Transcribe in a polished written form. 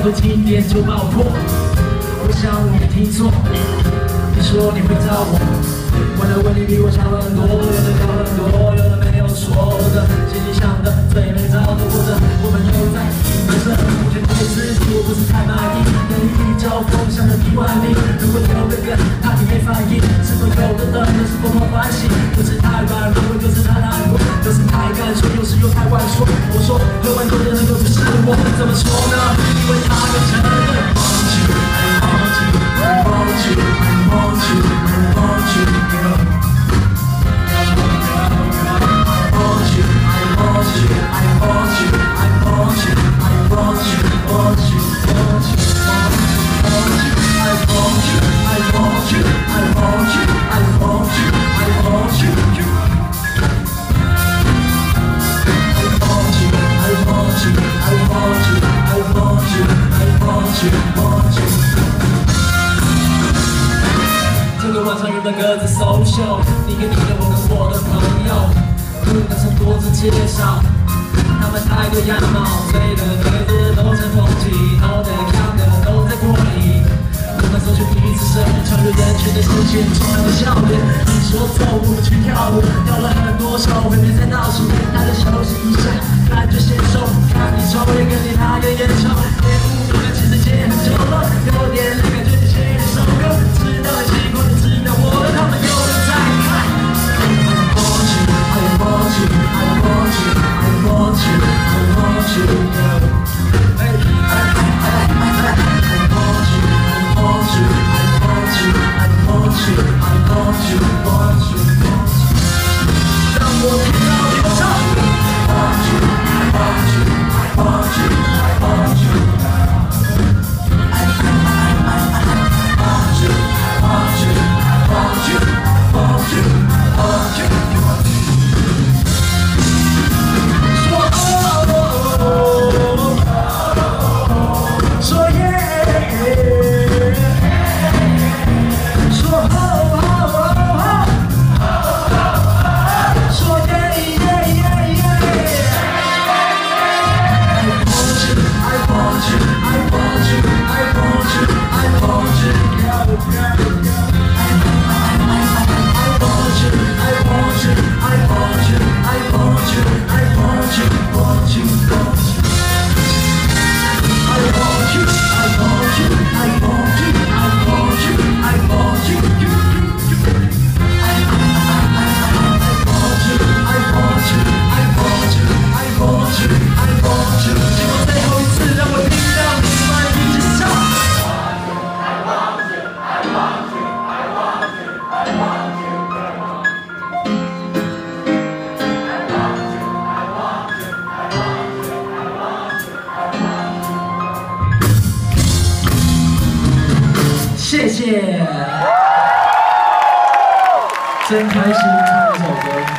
的经典就爆破。我想我没听错，你说你会找我，我的问题比我长很多，有的高很多，有的没有说的，心里想的最没找的，或者我们又在影射，目前对自己我不是太满意，能一交锋向着1万里，如果有个人怕你没反应，是否有的人是否不欢喜？不是太软弱，就是太难过，不是太敢说，有时又太晚说。我说喝完酒的人都不是我，怎么说呢？因为他们承认。I want you, I want you, I want you, girl. I want you, I want you, I want you, I want you, I want you, want you, want you, want you, I want you, I want you, I want you, I want you, I want you, I want you, I want you, I want you, I want you, I want you, want you.这个晚上有的鸽子搜秀，你跟你的，我跟我的朋友，不能从多次介绍，他们太多样貌，醉的鸽子都成风景，好的看的都在锅里。我们走出彼此身边，穿越人群的视线，充满了笑脸。你说走，我们去跳舞，跳了很多首，会别在倒数，大家休息一下，感觉先收。看你抽，也跟你拿个烟抽，练舞的其实戒很久了，有点累，感觉你写一首歌，知道你习惯。他们有人在看。I want you, I want you, I want you, I want you, girl. I want you, I want you, I want you, I want you, I want you, want you, want you. 让我听到你的唱。I want you, I want you, I want you, I want you. I want you, I want you. I want you, I want you, I want you, I want you. 说哦，说耶，说哦，说耶耶耶耶。I want you, I want you, I want you, I want you, I want you, yeah, yeah. I want you, I want you, I want you, I want you, I want you, want you, want you. I want you, I want you, I want you, I want you, I want you, you, you, you. I want you, I want you, I want you, I want you, I want you. 经过最后一次，让我听到你满意的笑。I want you, I want you, I want you, I want you. 谢谢，真开心唱这首歌。